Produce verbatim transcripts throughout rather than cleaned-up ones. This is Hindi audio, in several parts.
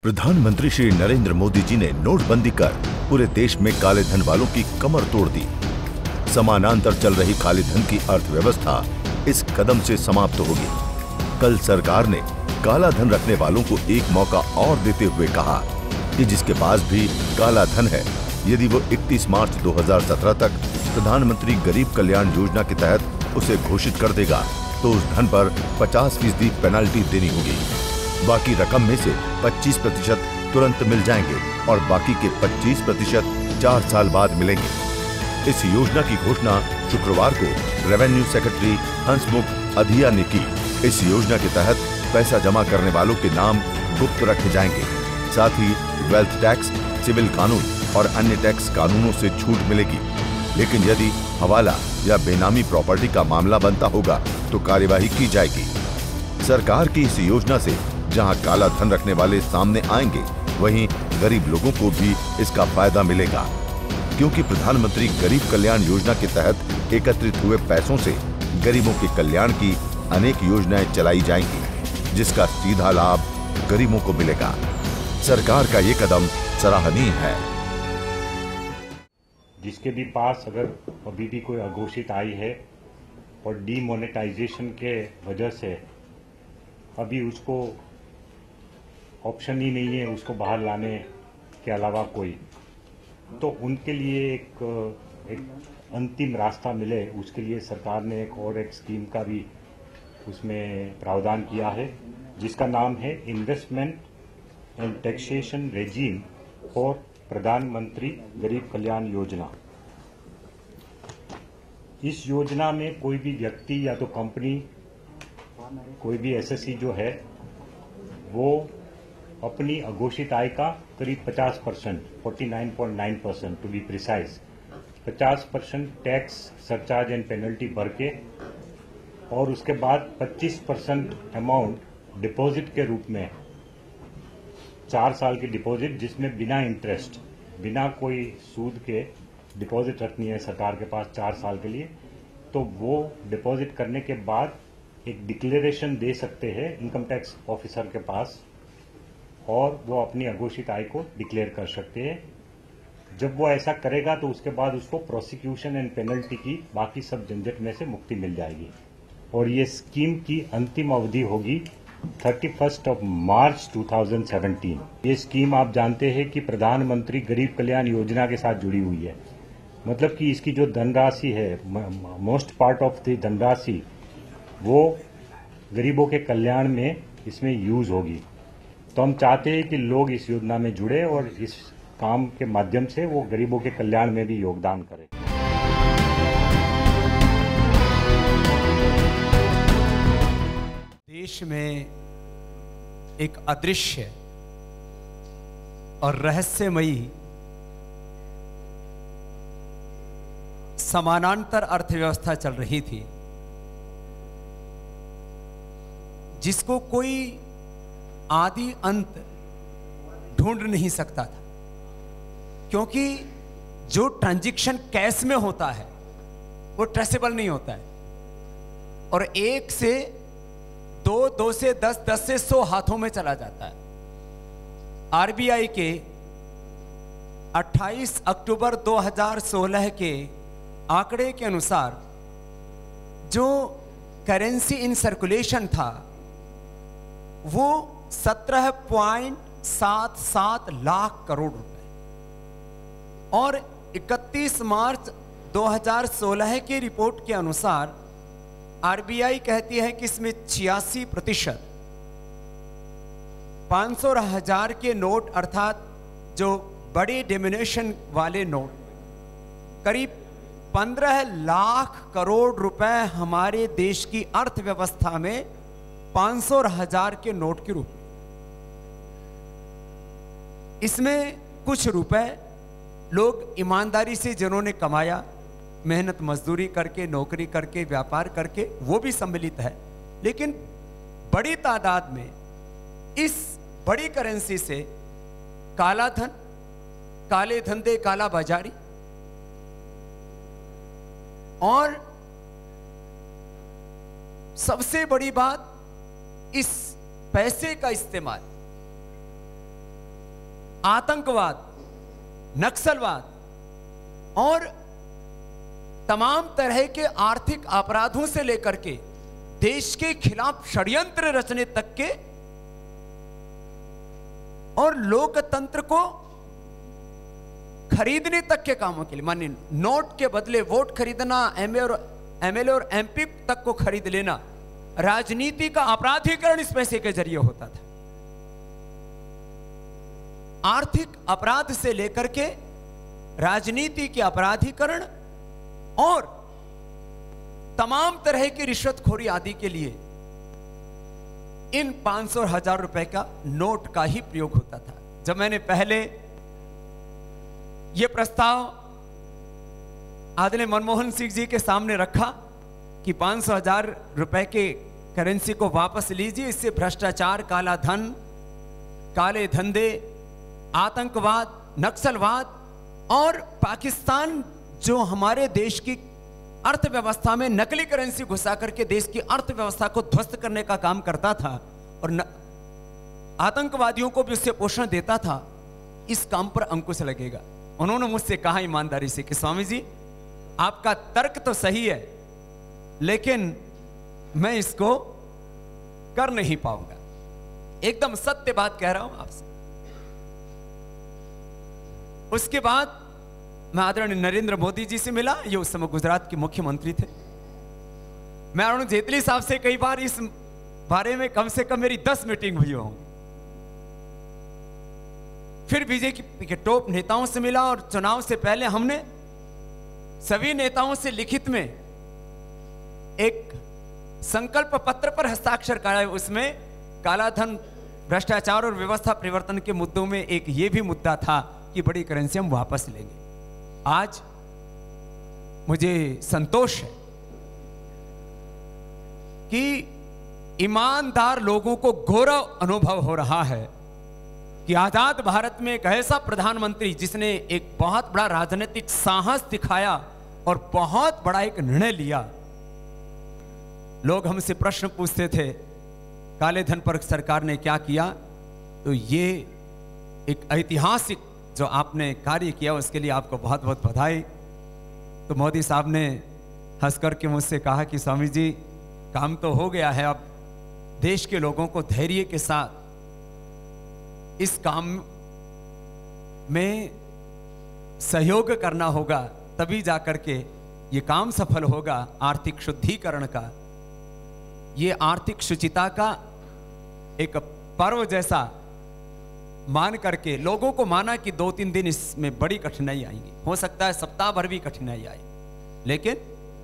प्रधानमंत्री श्री नरेंद्र मोदी जी ने नोटबंदी कर पूरे देश में काले धन वालों की कमर तोड़ दी। समानांतर चल रही काले धन की अर्थव्यवस्था इस कदम से समाप्त होगी। कल सरकार ने काला धन रखने वालों को एक मौका और देते हुए कहा कि जिसके पास भी काला धन है, यदि वो इकतीस मार्च दो हज़ार सत्रह तक प्रधानमंत्री गरीब कल्याण योजना के तहत उसे घोषित कर देगा तो उस धन पर पचास फीसदी पेनल्टी देनी होगी। बाकी रकम में से पच्चीस प्रतिशत तुरंत मिल जाएंगे और बाकी के पच्चीस प्रतिशत चार साल बाद मिलेंगे। इस योजना की घोषणा शुक्रवार को रेवेन्यू सेक्रेटरी हंसमुख अधिया ने की। इस योजना के तहत पैसा जमा करने वालों के नाम गुप्त रखे जाएंगे। साथ ही वेल्थ टैक्स, सिविल कानून और अन्य टैक्स कानूनों से छूट मिलेगी। लेकिन यदि हवाला या बेनामी प्रॉपर्टी का मामला बनता होगा तो कार्यवाही की जाएगी। सरकार की इस योजना से जहां काला धन रखने वाले सामने आएंगे, वहीं गरीब लोगों को भी इसका फायदा मिलेगा, क्योंकि प्रधानमंत्री गरीब कल्याण योजना के तहत एकत्रित हुए पैसों से गरीबों के कल्याण की अनेक योजनाएं चलाई जाएंगी, जिसका सीधा लाभ गरीबों को मिलेगा। सरकार का ये कदम सराहनीय है। जिसके भी पास अगर अभी भी कोई अघोषित आय है और डीमोनेटाइजेशन के वजह से अभी उसको ऑप्शन ही नहीं है उसको बाहर लाने के अलावा कोई, तो उनके लिए एक एक अंतिम रास्ता मिले, उसके लिए सरकार ने एक और एक स्कीम का भी उसमें प्रावधान किया है, जिसका नाम है investment and taxation regime for Pradhan Mantri Garib Kalyan Yojana. इस योजना में कोई भी व्यक्ति या तो कंपनी, कोई भी एसएससी जो है वो अपनी अघोषित आय का करीब पचास परसेंट, उनचास पॉइंट नौ परसेंट टू बी प्रिसाइज, पचास percent tax, surcharge and penalty भर के और उसके बाद पच्चीस परसेंट अमाउंट डिपॉजिट के रूप में, चार साल की डिपॉजिट जिसमें बिना इंटरेस्ट, बिना कोई सूद के डिपॉजिट रखनी है सरकार के पास चार साल के लिए, तो वो डिपॉजिट करने के बाद एक डिक्लेरेशन दे सकते हैं इनकम टैक्स ऑफिसर के पास और वो अपनी अघोषित आय को डिक्लेयर कर सकते हैं। जब वो ऐसा करेगा तो उसके बाद उसको प्रोसिक्यूशन एंड पेनल्टी की बाकी सब झंझट में से मुक्ति मिल जाएगी। और ये स्कीम की अंतिम अवधि होगी thirty first of March two thousand seventeen. ये स्कीम आप जानते हैं कि प्रधानमंत्री गरीब कल्याण योजना के साथ जुड़ी हुई है, मतलब कि इसकी जो धनराशि है, मोस्ट पार्ट ऑफ द धनराशि वो गरीबों के कल्याण में इसमें यूज होगी। तो हम चाहते हैं कि लोग इस योजना में जुड़े और इस काम के माध्यम से वो गरीबों के कल्याण में भी योगदान करें। देश में एक अदृश्य और रहस्यमयी समानांतर अर्थव्यवस्था चल रही थी, जिसको कोई आदि अंत ढूंढ नहीं सकता था, क्योंकि जो ट्रांजैक्शन कैश में होता है वो ट्रेसेबल नहीं होता है और एक से दो, दो से दस, दस से सौ हाथों में चला जाता है। आरबीआई के अट्ठाईस अक्टूबर दो हज़ार सोलह के आंकड़े के अनुसार जो करेंसी इन सर्कुलेशन था वो सत्रह पॉइंट सात सात लाख करोड़ रुपए और इकतीस मार्च दो हज़ार सोलह की रिपोर्ट के अनुसार आरबीआई कहती है कि इसमें छियासी प्रतिशत पांच सौ हजार के नोट अर्थात जो बड़े डिमिनेशन वाले नोट करीब पंद्रह लाख करोड़ रुपए हमारे देश की अर्थव्यवस्था में पांच सौ हजार के नोट के रूप में। इसमें कुछ रुपए लोग ईमानदारी से जिन्होंने कमाया, मेहनत मजदूरी करके, नौकरी करके, व्यापार करके, वो भी सम्मिलित है, लेकिन बड़ी तादाद में इस बड़ी करेंसी से काला धन, काले धंधे, काला बाजारी और सबसे बड़ी बात, इस पैसे का इस्तेमाल आतंकवाद, नक्सलवाद और तमाम तरह के आर्थिक अपराधों से लेकर के देश के खिलाफ षड्यंत्र रचने तक के और लोकतंत्र को खरीदने तक के कामों के लिए, मानिए नोट के बदले वोट खरीदना, एमए और एमएलए और एमपी तक को खरीद लेना, राजनीति का अपराधीकरण इस पैसे के जरिए होता था। आर्थिक अपराध से लेकर के राजनीति के अपराधीकरण और तमाम तरह की रिश्वतखोरी आदि के लिए इन पांच सौ हजार रुपए का नोट का ही प्रयोग होता था। जब मैंने पहले यह प्रस्ताव आदरणीय मनमोहन सिंह जी के सामने रखा कि पांच सौ हजार रुपए के करेंसी को वापस लीजिए, इससे भ्रष्टाचार, काला धन, काले धंधे, आतंकवाद, नक्सलवाद और पाकिस्तान जो हमारे देश की अर्थव्यवस्था में नकली करेंसी घुसा करके देश की अर्थव्यवस्था को ध्वस्त करने का काम करता था और न, आतंकवादियों को भी उससे पोषण देता था, इस काम पर अंकुश लगेगा। उन्होंने मुझसे कहा ईमानदारी से कि स्वामी जी आपका तर्क तो सही है, लेकिन मैं इसको कर नहीं पाऊंगा। एकदम सत्य बात कह रहा हूं आपसे। उसके बाद मैं आदरणीय नरेंद्र मोदी जी से मिला, ये उस समय गुजरात के मुख्यमंत्री थे। मैं अरुण जेटली साहब से कई बार इस बारे में कम से कम मेरी दस मीटिंग हुई होंगी। फिर बीजेपी के टॉप नेताओं से मिला और चुनाव से पहले हमने सभी नेताओं से लिखित में एक संकल्प पत्र पर हस्ताक्षर कराए। उसमें काला धन, भ्रष्टाचार और व्यवस्था परिवर्तन के मुद्दों में एक ये भी मुद्दा था कि बड़ी करेंसी हम वापस लेंगे। आज मुझे संतोष है कि ईमानदार लोगों को गौरव अनुभव हो रहा है कि आजाद भारत में एक ऐसा प्रधानमंत्री जिसने एक बहुत बड़ा राजनीतिक साहस दिखाया और बहुत बड़ा एक निर्णय लिया। लोग हमसे प्रश्न पूछते थे काले धन पर सरकार ने क्या किया, तो ये एक ऐतिहासिक जो आपने कार्य किया उसके लिए आपको बहुत बहुत बधाई। तो मोदी साहब ने हंस करके मुझसे कहा कि स्वामी जी काम तो हो गया है, अब देश के लोगों को धैर्य के साथ इस काम में सहयोग करना होगा, तभी जाकर के ये काम सफल होगा। आर्थिक शुद्धिकरण का, ये आर्थिक शुचिता का एक पर्व जैसा मान करके लोगों को माना कि दो तीन दिन इसमें बड़ी कठिनाई आएगी, हो सकता है सप्ताह भर भी कठिनाई आए, लेकिन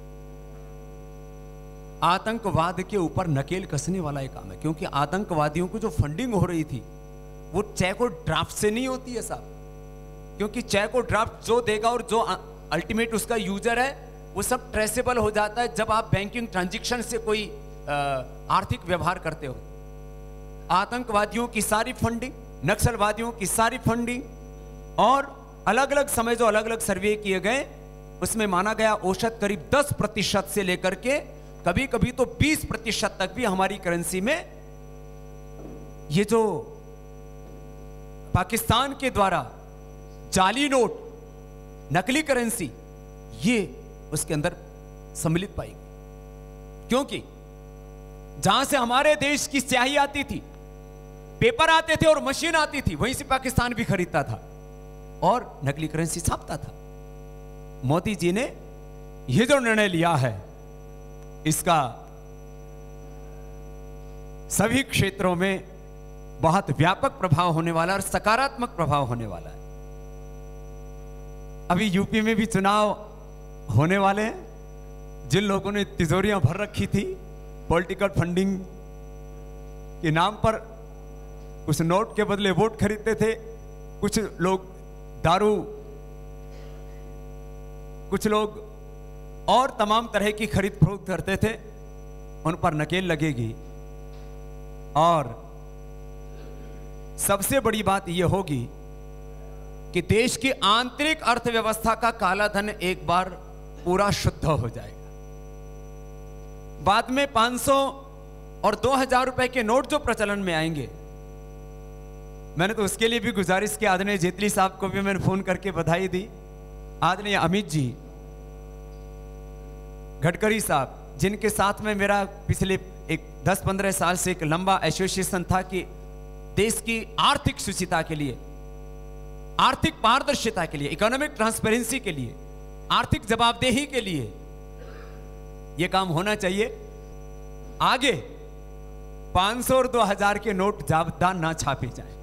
आतंकवाद के ऊपर नकेल कसने वाला एक काम है। क्योंकि आतंकवादियों को जो फंडिंग हो रही थी वो चेक और ड्राफ्ट से नहीं होती है साहब, क्योंकि चेक और ड्राफ्ट जो देगा और जो अल्टीमेट उसका यूजर है वो सब ट्रेसेबल हो जाता है जब आप बैंकिंग ट्रांजैक्शन से कोई आर्थिक व्यवहार करते हो। आतंकवादियों की सारी फंडिंग, नक्सलवादियों की सारी फंडिंग और अलग अलग समय जो अलग अलग सर्वे किए गए उसमें माना गया औसत करीब दस प्रतिशत से लेकर के कभी कभी तो बीस प्रतिशत तक भी हमारी करेंसी में ये जो पाकिस्तान के द्वारा जाली नोट, नकली करेंसी, ये उसके अंदर सम्मिलित पाई गई। क्योंकि जहां से हमारे देश की स्याही आती थी, पेपर आते थे और मशीन आती थी, वहीं से पाकिस्तान भी खरीदता था और नकली करेंसी छापता था। मोदी जी ने यह जो निर्णय लिया है इसका सभी क्षेत्रों में बहुत व्यापक प्रभाव होने वाला और सकारात्मक प्रभाव होने वाला है। अभी यूपी में भी चुनाव होने वाले हैं। जिन लोगों ने तिजोरियां भर रखी थी पॉलिटिकल फंडिंग के नाम पर, कुछ नोट के बदले वोट खरीदते थे, कुछ लोग दारू, कुछ लोग और तमाम तरह की खरीद फरोख्त करते थे, उन पर नकेल लगेगी। और सबसे बड़ी बात यह होगी कि देश की आंतरिक अर्थव्यवस्था का काला धन एक बार पूरा शुद्ध हो जाएगा। बाद में पाँच सौ और दो हज़ार रुपए के नोट जो प्रचलन में आएंगे मैंने तो उसके लिए भी गुजारिश की, आदरणीय जेटली साहब को भी मैंने फोन करके बधाई दी, आदरणीय अमित जी, गडकरी साहब, जिनके साथ में मेरा पिछले एक दस पंद्रह साल से एक लंबा एसोसिएशन था कि देश की आर्थिक सुचिता के लिए, आर्थिक पारदर्शिता के लिए, इकोनॉमिक ट्रांसपेरेंसी के लिए, आर्थिक जवाबदेही के लिए यह काम होना चाहिए। आगे पांच सौ और दो हजार के नोट जाबदार ना छापे जाए,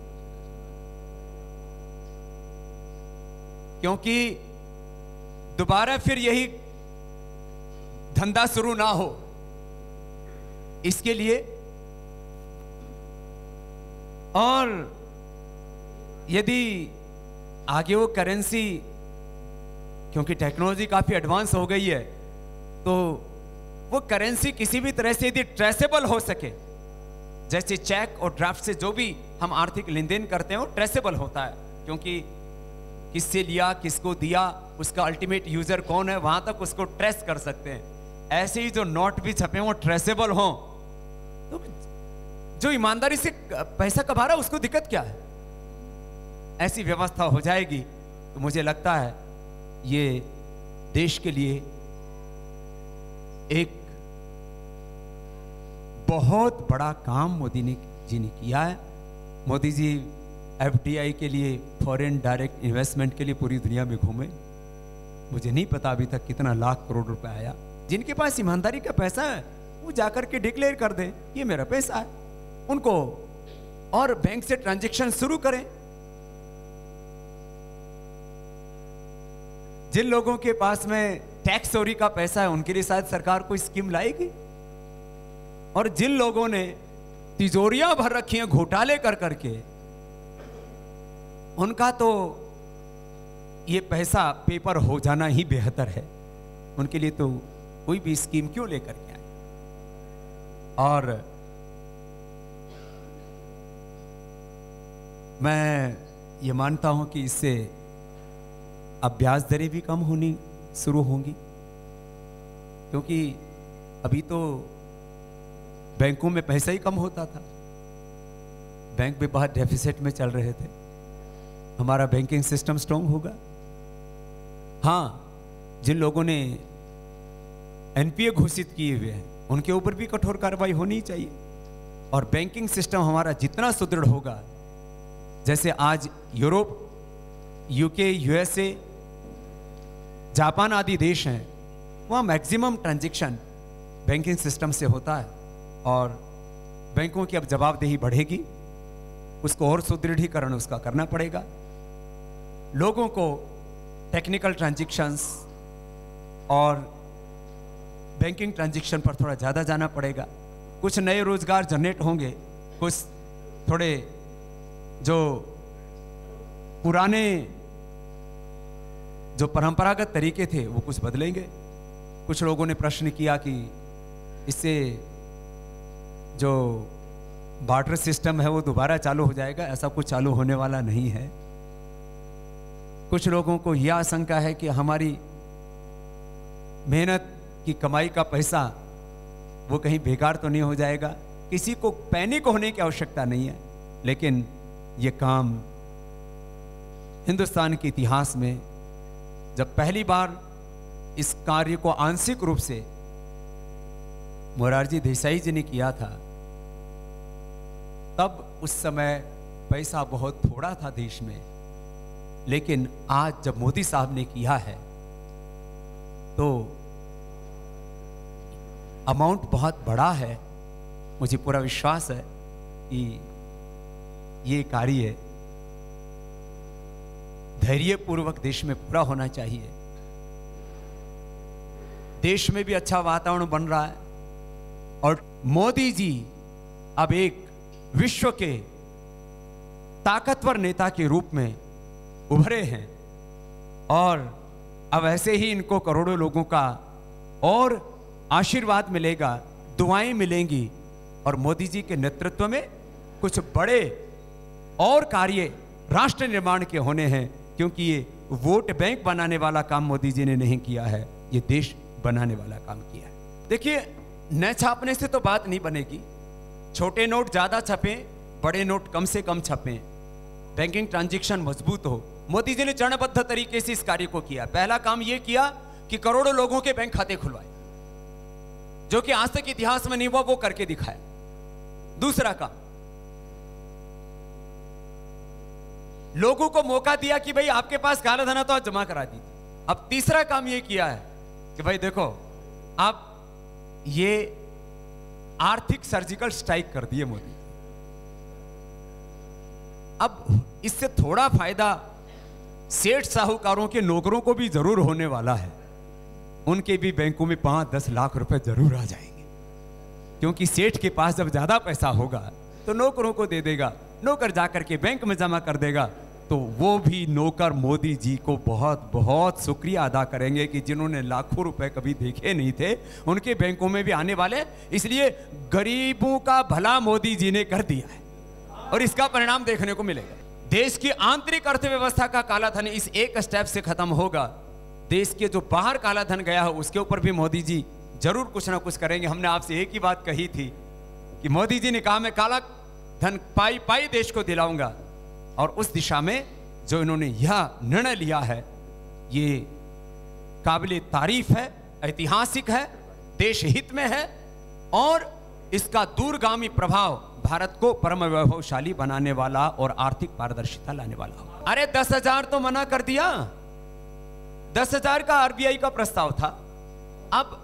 क्योंकि दोबारा फिर यही धंधा शुरू ना हो, इसके लिए। और यदि आगे वो करेंसी, क्योंकि टेक्नोलॉजी काफी एडवांस हो गई है, तो वो करेंसी किसी भी तरह से यदि ट्रेसेबल हो सके, जैसे चेक और ड्राफ्ट से जो भी हम आर्थिक लेन देन करते हैं वो ट्रेसेबल होता है, क्योंकि किससे लिया, किसको दिया, उसका अल्टीमेट यूजर कौन है, वहां तक उसको ट्रेस कर सकते हैं। ऐसे ही जो नोट भी छपे वो ट्रेसेबल हों, तो जो ईमानदारी से पैसा कमा रहा है उसको दिक्कत क्या है? ऐसी व्यवस्था हो जाएगी तो मुझे लगता है ये देश के लिए एक बहुत बड़ा काम मोदी ने जी ने किया है। मोदी जी एफडीआई के लिए, फॉरेन डायरेक्ट इन्वेस्टमेंट के लिए पूरी दुनिया में घूमे। मुझे नहीं पता अभी तक कितना लाख करोड़ रुपए आया। जिनके पास ईमानदारी का पैसा है वो जाकर के डिक्लेयर कर दें ये मेरा पैसा है उनको, और बैंक से ट्रांजैक्शन शुरू करें। जिन लोगों के पास में टैक्स चोरी का पैसा है उनके लिए शायद सरकार कोई स्कीम लाएगी, और जिन लोगों ने तिजोरियां भर रखी हैं घोटाले कर करके, उनका तो ये पैसा पेपर हो जाना ही बेहतर है। उनके लिए तो कोई भी स्कीम क्यों लेकर के आए। और मैं ये मानता हूं कि इससे अब ब्याज दरें भी कम होनी शुरू होंगी, क्योंकि अभी तो बैंकों में पैसा ही कम होता था, बैंक भी बहुत डेफिसिट में चल रहे थे। हमारा बैंकिंग सिस्टम स्ट्रांग होगा। हाँ, जिन लोगों ने एनपीए घोषित किए हुए हैं उनके ऊपर भी कठोर कार्रवाई होनी चाहिए, और बैंकिंग सिस्टम हमारा जितना सुदृढ़ होगा, जैसे आज यूरोप, यूके, यूएसए, जापान आदि देश हैं, वहाँ मैक्सिमम ट्रांजैक्शन बैंकिंग सिस्टम से होता है, और बैंकों की अब जवाबदेही बढ़ेगी, उसको और सुदृढ़ीकरण उसका करना पड़ेगा। लोगों को टेक्निकल ट्रांजैक्शंस और बैंकिंग ट्रांजैक्शन पर थोड़ा ज़्यादा जाना पड़ेगा। कुछ नए रोजगार जनरेट होंगे, कुछ थोड़े जो पुराने जो परंपरागत तरीके थे वो कुछ बदलेंगे। कुछ लोगों ने प्रश्न किया कि इससे जो बार्टर सिस्टम है वो दोबारा चालू हो जाएगा। ऐसा कुछ चालू होने वाला नहीं है। कुछ लोगों को यह आशंका है कि हमारी मेहनत की कमाई का पैसा वो कहीं बेकार तो नहीं हो जाएगा। किसी को पैनिक होने की आवश्यकता नहीं है, लेकिन ये काम हिंदुस्तान के इतिहास में जब पहली बार इस कार्य को आंशिक रूप से मोरारजी देसाई जी ने किया था, तब उस समय पैसा बहुत थोड़ा था देश में, लेकिन आज जब मोदी साहब ने किया है तो अमाउंट बहुत बड़ा है। मुझे पूरा विश्वास है कि ये कार्य धैर्यपूर्वक देश में पूरा होना चाहिए। देश में भी अच्छा वातावरण बन रहा है, और मोदी जी अब एक विश्व के ताकतवर नेता के रूप में उभरे हैं, और अब ऐसे ही इनको करोड़ों लोगों का और आशीर्वाद मिलेगा, दुआएं मिलेंगी, और मोदी जी के नेतृत्व में कुछ बड़े और कार्य राष्ट्र निर्माण के होने हैं, क्योंकि ये वोट बैंक बनाने वाला काम मोदी जी ने नहीं किया है, ये देश बनाने वाला काम किया है। देखिए, न छापने से तो बात नहीं बनेगी। छोटे नोट ज्यादा छपें, बड़े नोट कम से कम छपें, बैंकिंग ट्रांजैक्शन मजबूत हो। मोदी जी ने चरणबद्ध तरीके से इस कार्य को किया। पहला काम यह किया कि करोड़ों लोगों के बैंक खाते खुलवाए, जो कि आज तक इतिहास में नहीं हुआ, वो करके दिखाया। दूसरा काम, लोगों को मौका दिया कि भाई आपके पास काला धन है तो आप जमा करा दीजिए। अब तीसरा काम यह किया है कि भाई देखो, आप ये आर्थिक सर्जिकल स्ट्राइक कर दिए मोदी। अब इससे थोड़ा फायदा सेठ साहूकारों के नौकरों को भी जरूर होने वाला है। उनके भी बैंकों में पांच दस लाख रुपए जरूर आ जाएंगे, क्योंकि सेठ के पास जब ज्यादा पैसा होगा तो नौकरों को दे देगा, नौकर जाकर के बैंक में जमा कर देगा, तो वो भी नौकर मोदी जी को बहुत बहुत शुक्रिया अदा करेंगे कि जिन्होंने लाखों रुपए कभी देखे नहीं थे उनके बैंकों में भी आने वाले। इसलिए गरीबों का भला मोदी जी ने कर दिया है और इसका परिणाम देखने को मिलेगा। देश की आंतरिक अर्थव्यवस्था का काला धन इस एक स्टेप से खत्म होगा। देश के जो बाहर काला धन गया है उसके ऊपर भी मोदी जी जरूर कुछ ना कुछ करेंगे। हमने आपसे एक ही बात कही थी कि मोदी जी ने कहा मैं काला धन पाई पाई देश को दिलाऊंगा, और उस दिशा में जो इन्होंने यह निर्णय लिया है ये काबिले तारीफ है, ऐतिहासिक है, देश हित में है, और इसका दूरगामी प्रभाव भारत को परम वैभवशाली बनाने वाला और आर्थिक पारदर्शिता लाने वाला हो। अरे दस हजार तो मना कर दिया, दस हजार का आरबीआई का प्रस्ताव था, अब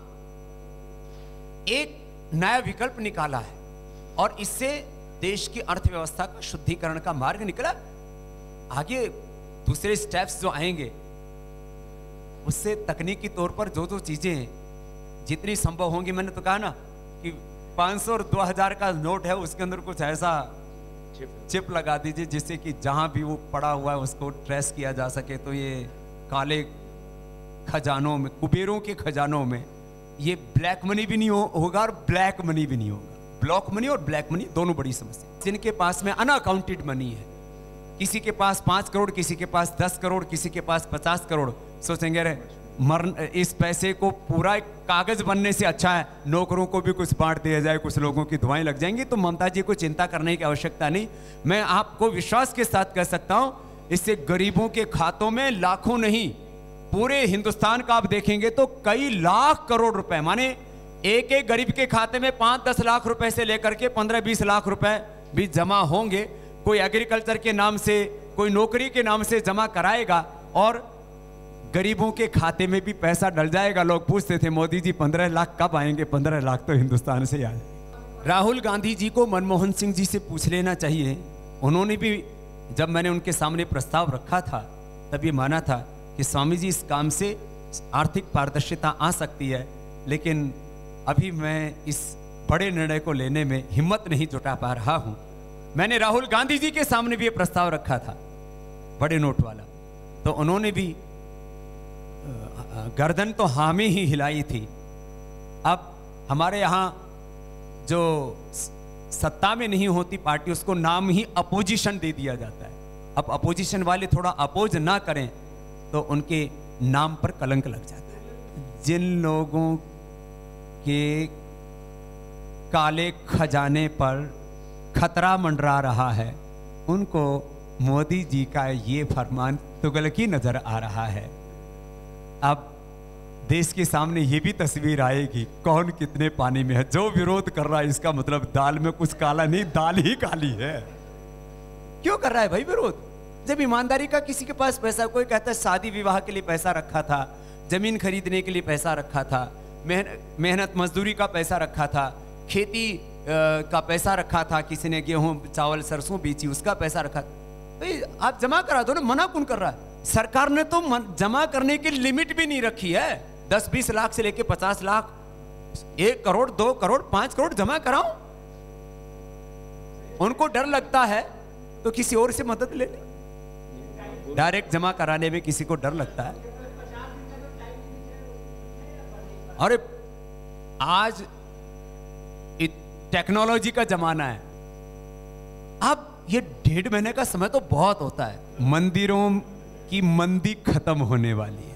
एक नया विकल्प निकाला है और इससे देश की अर्थव्यवस्था का शुद्धिकरण का मार्ग निकला। आगे दूसरे स्टेप्स जो आएंगे उससे तकनीकी तौर पर जो जो चीजें जितनी संभव होंगी, मैंने तो कहा ना कि पाँच सौ और दो हजार का नोट है उसके अंदर कुछ ऐसा चिप लगा दीजिए जिससे कि जहां भी वो पड़ा हुआ है उसको ट्रेस किया जा सके। तो ये काले खजानों में, कुबेरों के खजानों में ये ब्लैक मनी भी नहीं हो, होगा और ब्लैक मनी भी नहीं होगा। ब्लॉक मनी और ब्लैक मनी दोनों बड़ी समस्या। जिनके पास में अनअकाउंटेड मनी है, किसी के पास पांच करोड़, किसी के पास दस करोड़, किसी के पास पचास करोड़, सोचेंगे रे मर इस पैसे को पूरा एक कागज बनने से अच्छा है नौकरों को भी कुछ बांट दिया जाए, कुछ लोगों की दुआएं लग जाएंगी। तो ममता जी को चिंता करने की आवश्यकता नहीं। मैं आपको विश्वास के साथ कह सकता हूं इससे गरीबों के खातों में लाखों नहीं, पूरे हिंदुस्तान का आप देखेंगे तो कई लाख करोड़ रुपए, माने एक एक गरीब के खाते में पांच दस लाख रुपए से लेकर के पंद्रह बीस लाख रुपए भी जमा होंगे। कोई एग्रीकल्चर के नाम से, कोई नौकरी के नाम से जमा कराएगा और गरीबों के खाते में भी पैसा डल जाएगा। लोग पूछते थे मोदी जी पंद्रह लाख कब आएंगे? पंद्रह लाख तो हिंदुस्तान से आए। राहुल गांधी जी को मनमोहन सिंह जी से पूछ लेना चाहिए। उन्होंने भी, जब मैंने उनके सामने प्रस्ताव रखा था तब ये माना था कि स्वामी जी इस काम से आर्थिक पारदर्शिता आ सकती है, लेकिन अभी मैं इस बड़े निर्णय को लेने में हिम्मत नहीं जुटा पा रहा हूं। मैंने राहुल गांधी जी के सामने भी ये प्रस्ताव रखा था बड़े नोट वाला, तो उन्होंने भी गर्दन तो हामी ही हिलाई थी। अब हमारे यहाँ जो सत्ता में नहीं होती पार्टी उसको नाम ही अपोजिशन दे दिया जाता है। अब अपोजिशन वाले थोड़ा अपोज ना करें तो उनके नाम पर कलंक लग जाता है। जिन लोगों के काले खजाने पर खतरा मंडरा रहा है उनको मोदी जी का ये फरमान तुगलकी नजर आ रहा है। अब देश के सामने ये भी तस्वीर आएगी कौन कितने पानी में है। जो विरोध कर रहा है इसका मतलब दाल में कुछ काला नहीं, दाल ही काली है। क्यों कर रहा है भाई विरोध? जब ईमानदारी का किसी के पास पैसा, कोई कहता है शादी विवाह के लिए पैसा रखा था, जमीन खरीदने के लिए पैसा रखा था, मेहनत मेहनत मजदूरी का पैसा रखा था, खेती आ, का पैसा रखा था, किसी ने गेहूं चावल सरसों बेची उसका पैसा रखा, तो आप जमा करा दो ना। मना कौन कर रहा है? सरकार ने तो जमा करने की लिमिट भी नहीं रखी है। दस बीस लाख से लेके पचास लाख, एक करोड़, दो करोड़, पांच करोड़ जमा कराओ। उनको डर लगता है तो किसी और से मदद ले ले। डायरेक्ट जमा कराने में किसी को डर लगता है। अरे आज टेक्नोलॉजी का जमाना है। अब ये डेढ़ महीने का समय तो बहुत होता है। मंदिरों की मंदी खत्म होने वाली है।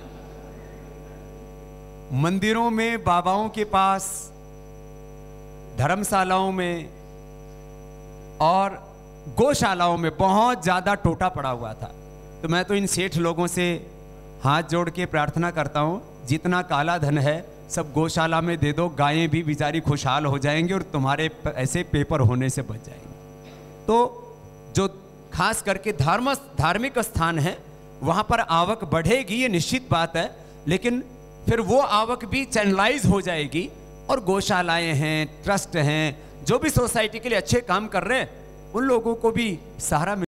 मंदिरों में, बाबाओं के पास, धर्मशालाओं में और गौशालाओं में बहुत ज़्यादा टोटा पड़ा हुआ था। तो मैं तो इन सेठ लोगों से हाथ जोड़ के प्रार्थना करता हूँ, जितना काला धन है सब गौशाला में दे दो, गायें भी बेचारी खुशहाल हो जाएंगी और तुम्हारे ऐसे पेपर होने से बच जाएंगे। तो जो खास करके धर्म धार्मिक स्थान है वहाँ पर आवक बढ़ेगी, ये निश्चित बात है, लेकिन फिर वो आवक भी चैनलाइज हो जाएगी और गौशालाएं हैं, ट्रस्ट हैं, जो भी सोसाइटी के लिए अच्छे काम कर रहे हैं उन लोगों को भी सहारा